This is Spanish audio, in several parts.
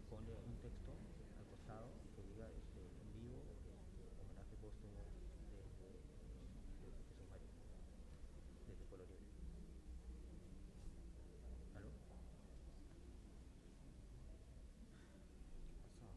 ponle un texto al costado que diga en vivo, homenaje póstumo de Jesús María, desde Pueblo Libre. ¿Aló? ¿Qué pasa?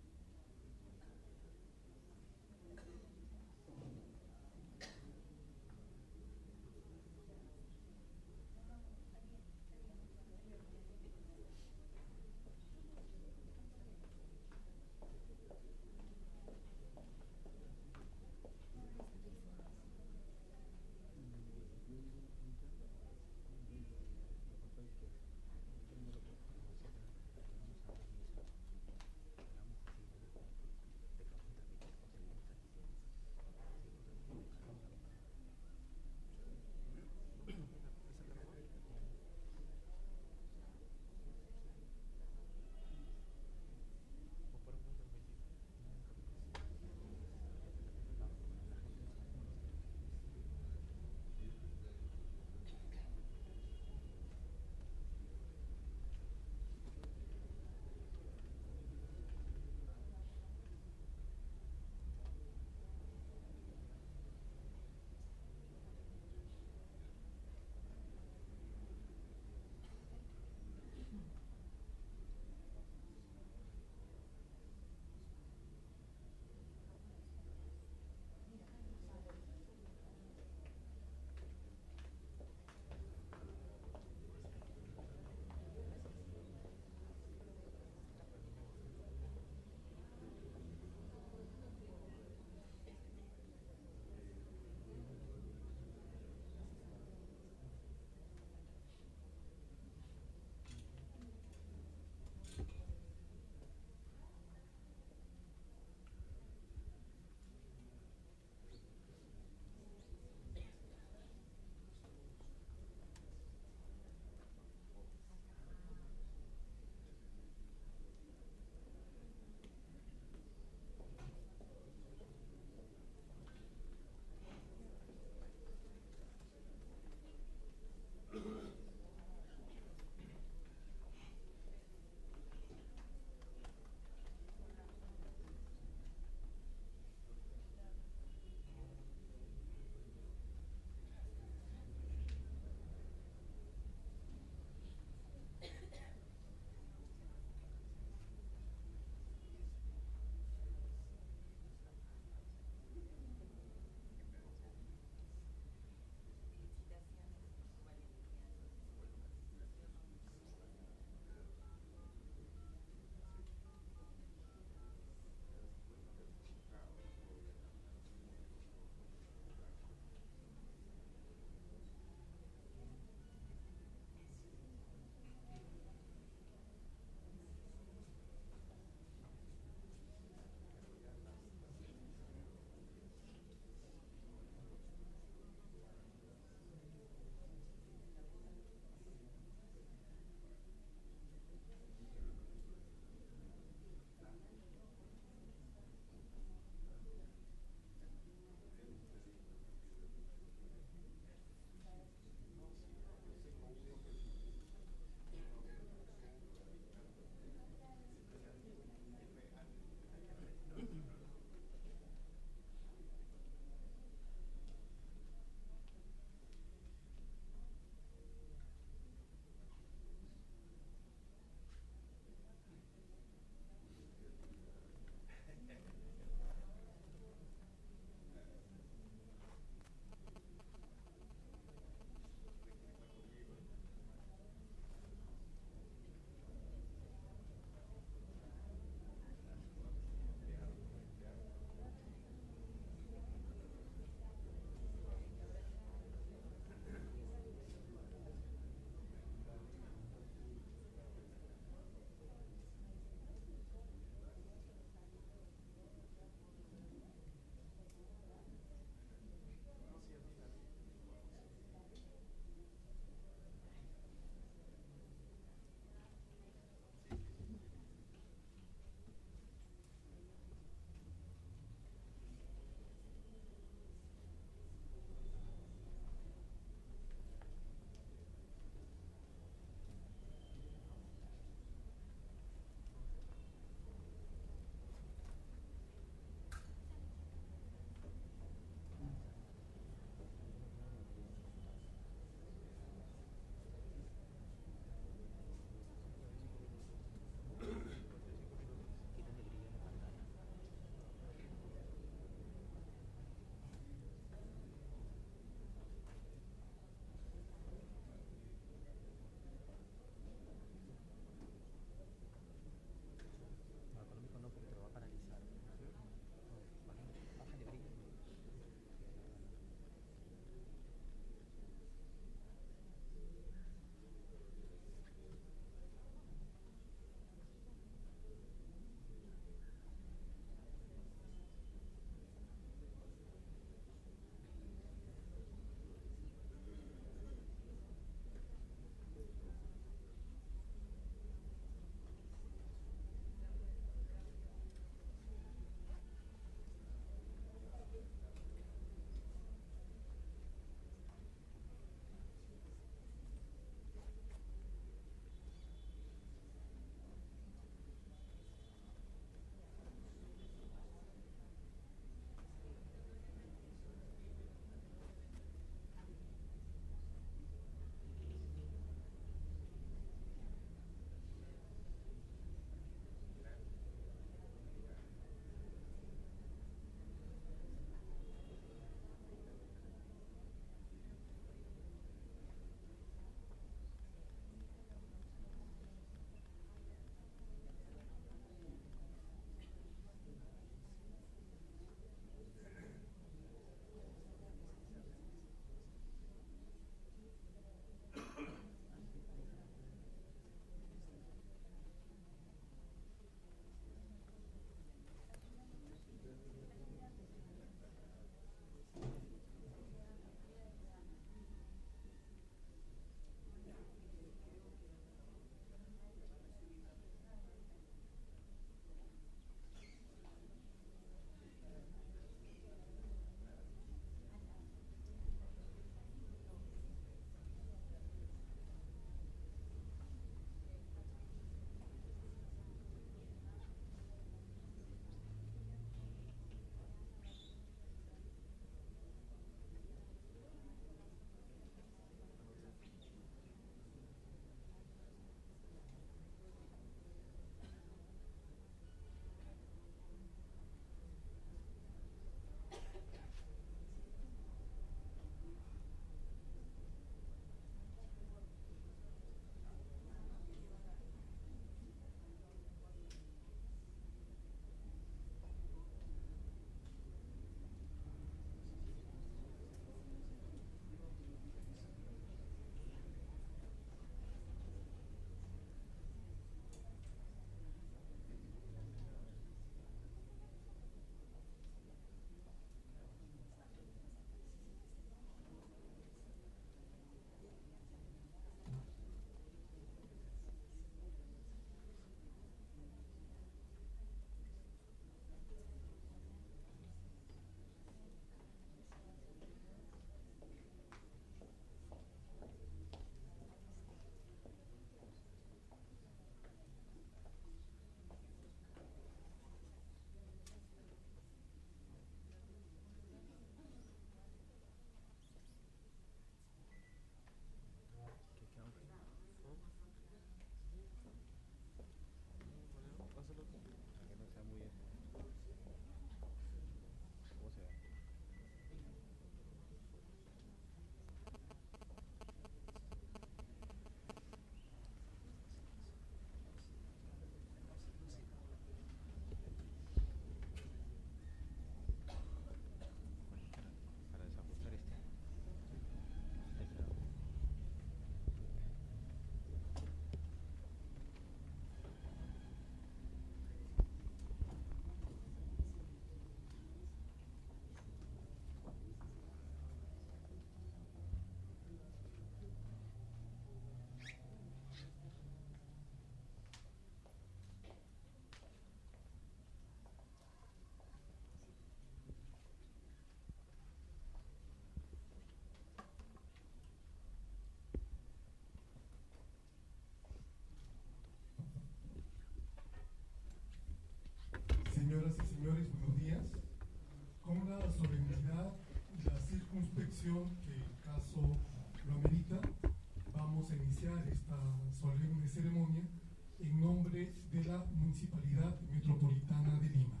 Señoras y señores, buenos días. Con la solemnidad y la circunspección que el caso lo amerita, vamos a iniciar esta solemne ceremonia en nombre de la Municipalidad Metropolitana de Lima.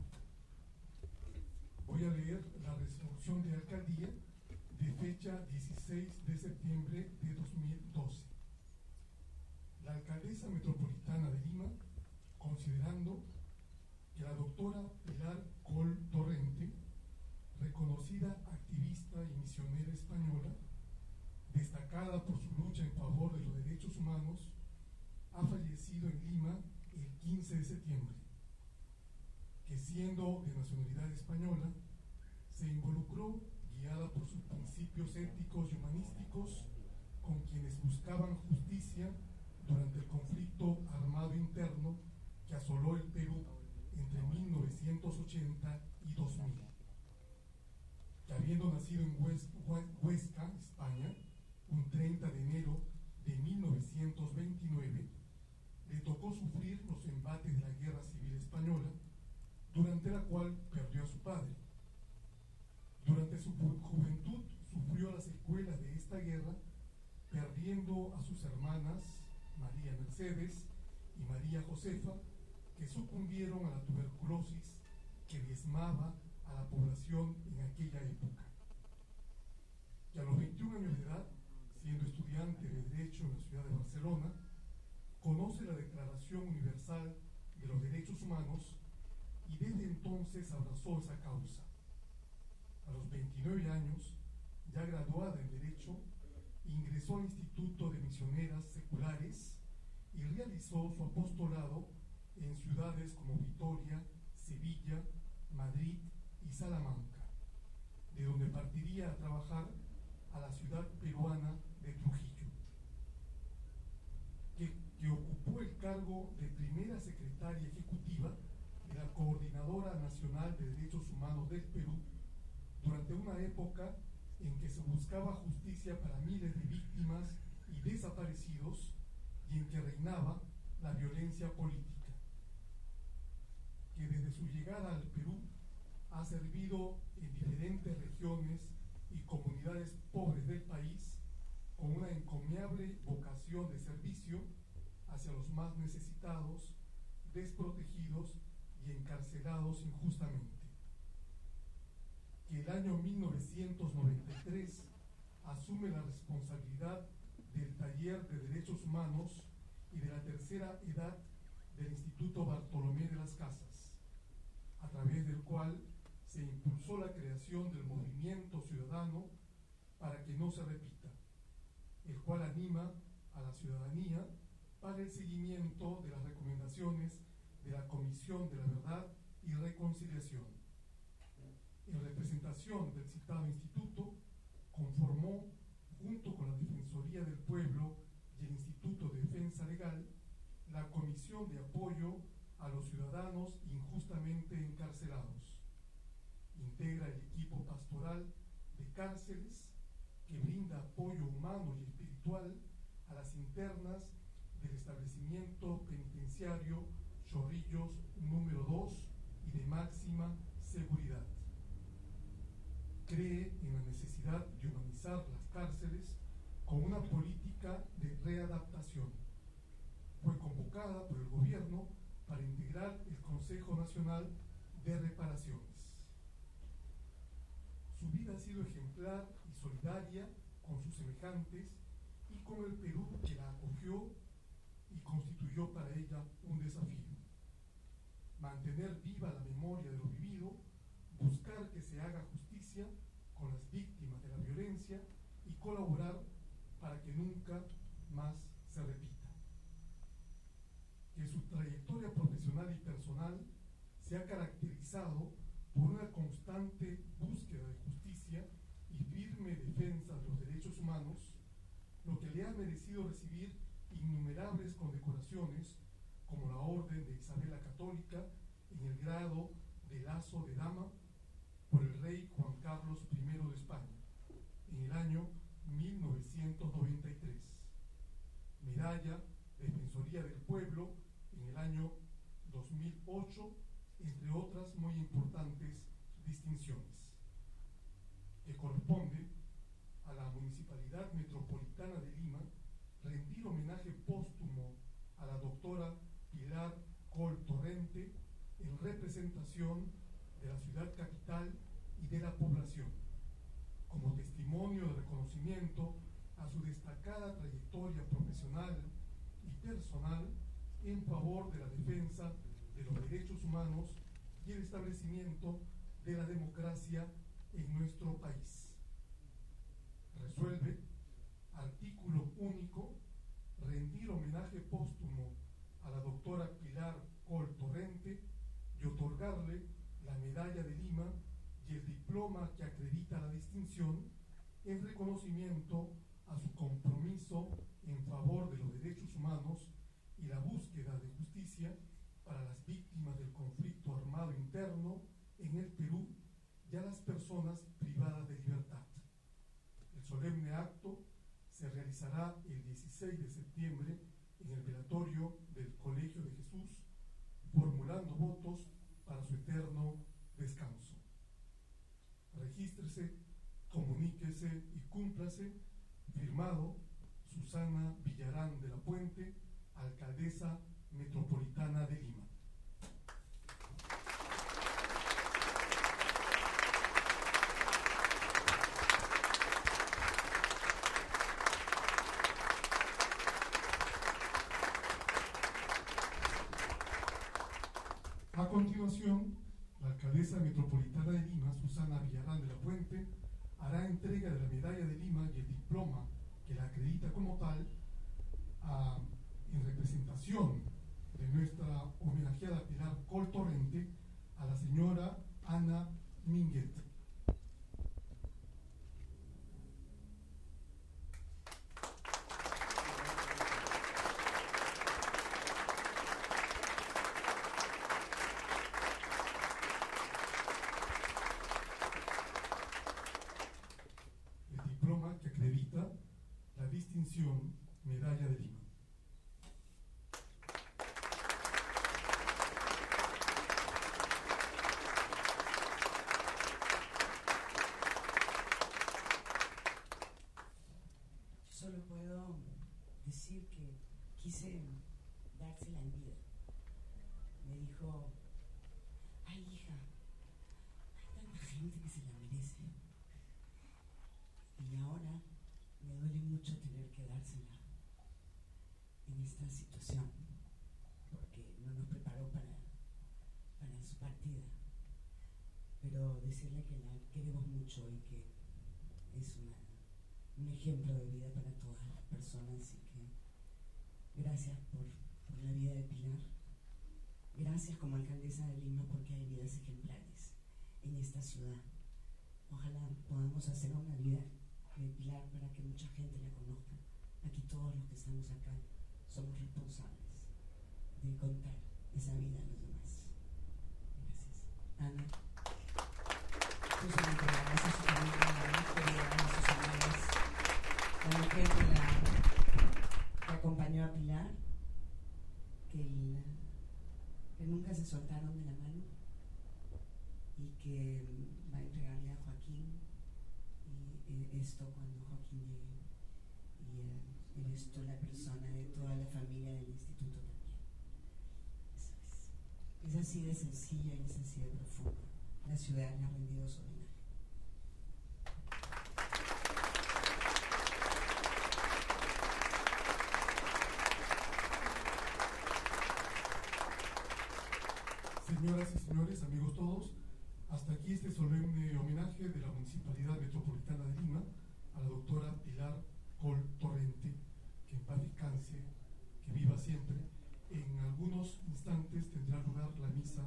Voy a leer la resolución de alcaldía de fecha 16 de septiembre de 2012. La alcaldesa metropolitana de Lima, considerando que la doctora Pilar Coll Torrente, reconocida activista y misionera española, destacada por su lucha en favor de los derechos humanos, ha fallecido en Lima el 15 de septiembre, que siendo de nacionalidad española, se involucró, guiada por sus principios éticos y humanísticos, con quienes buscaban justicia durante el conflicto armado interno que asoló el Perú entre 1980 y 2000. Que habiendo nacido en Huesca, España, un 30 de enero de 1929, le tocó sufrir los embates de la Guerra Civil Española, durante la cual perdió a su padre. Durante su juventud sufrió las secuelas de esta guerra, perdiendo a sus hermanas María Mercedes y María Josefa, que sucumbieron a la tuberculosis que diezmaba a la población en aquella época. Que a los 21 años de edad, siendo estudiante de Derecho en la ciudad de Barcelona, conoce la Declaración Universal de los Derechos Humanos y desde entonces abrazó esa causa. A los 29 años, ya graduada en Derecho, ingresó al Instituto de Misioneras Seculares y realizó su apostolado en ciudades como Vitoria, Sevilla, Madrid y Salamanca, de donde partiría a trabajar a la ciudad peruana de Trujillo, que ocupó el cargo de primera secretaria ejecutiva de la Coordinadora Nacional de Derechos Humanos del Perú durante una época en que se buscaba justicia para miles de víctimas y desaparecidos y en que reinaba la violencia política. Que desde su llegada al Perú ha servido en diferentes regiones y comunidades pobres del país con una encomiable vocación de servicio hacia los más necesitados, desprotegidos y encarcelados injustamente. Que el año 1993 asume la responsabilidad del Taller de Derechos Humanos y de la tercera edad del Instituto Bartolomé de las Casas, a través del cual se impulsó la creación del movimiento ciudadano para que no se repita, el cual anima a la ciudadanía para el seguimiento de las recomendaciones de la Comisión de la Verdad y Reconciliación. En representación del citado instituto, conformó, junto con la Defensoría del Pueblo y el Instituto de Defensa Legal, la Comisión de Apoyo a los Ciudadanos Injustamente Encarcelados. Integra el equipo pastoral de cárceles que brinda apoyo humano y espiritual a las internas del establecimiento penitenciario Chorrillos número 2 y de máxima seguridad. Cree en la necesidad de humanizar las cárceles con una política de readaptación. Fue convocada por el gobierno para integrar el Consejo Nacional de Reparaciones. Su vida ha sido ejemplar y solidaria con sus semejantes y con el Perú que la acogió y constituyó para ella un desafío. Mantener viva la memoria de lo vivido, buscar que se haga justicia con las víctimas de la violencia y colaborar para que nunca más se repita. Que su trayectoria profesional y personal se ha caracterizado por una constante búsqueda de justicia y firme defensa de los derechos humanos, lo que le ha merecido recibir innumerables condecoraciones como la Orden de Isabel la Católica en el grado de Lazo de Dama por el rey Juan Carlos I de España en el año 1993, medalla de Defensoría del Pueblo en el año 2008 entre otras muy importantes distinciones, que corresponde a la Municipalidad Metropolitana de Lima rendir homenaje póstumo a la doctora Pilar Col Torrente en representación de la ciudad capital y de la población, como testimonio de reconocimiento a su destacada trayectoria profesional y personal en favor de la defensa de los derechos humanos y el establecimiento de la democracia en nuestro país. Resuelve, artículo único, rendir homenaje póstumo a la doctora Pilar Col Torrente y otorgarle la Medalla de Lima y el diploma que acredita la distinción en reconocimiento a su compromiso en favor de los derechos humanos y la búsqueda de justicia para las víctimas del conflicto armado interno en el Perú y a las personas privadas de libertad. El solemne acto se realizará el 16 de septiembre en el velatorio del Colegio de Jesús, formulando votos para su eterno descanso. Regístrese, comuníquese y cúmplase. Firmado, Susana Villarán de la Puente, Alcaldesa Metropolitana de Lima. A continuación, la Alcaldesa Metropolitana de Lima, Susana Villarán de la Puente, hará entrega de la Medalla de Lima y el diploma que la acredita como tal en representación de nuestra homenajeada Pilar Col Torrente a la señora Ana Minguet. Que acredita la distinción Medalla de Lima. Solo puedo decir que quise dársela en vida. Me dijo: ay, hija, hay tanta gente que se la merece. Y ahora me duele mucho tener que dársela en esta situación, porque no nos preparó para su partida. Pero decirle que la queremos mucho y que es un ejemplo de vida para todas las personas, y que gracias por la vida de Pilar. Gracias como alcaldesa de Lima, porque hay vidas ejemplares en esta ciudad. Ojalá podamos hacer una vida de Pilar para que mucha gente la conozca. Aquí todos los que estamos acá somos responsables de contar esa vida a los demás. Gracias. Ana, Susana, gracias a su familia, a sus amigas, a la mujer que acompañó a Pilar, que nunca se soltaron de la mano, y que va a entregarle a Joaquín esto cuando Joaquín llegue, y eres tú la persona de toda la familia del instituto también. Eso es así de sencilla y es así de profunda. La ciudad le ha rendido su homenaje. Señoras y señores, amigos todos, hasta aquí este solemne homenaje de la Municipalidad Metropolitana de Lima a la doctora Pilar Col Torrente, que en paz descanse, que viva siempre. En algunos instantes tendrá lugar la misa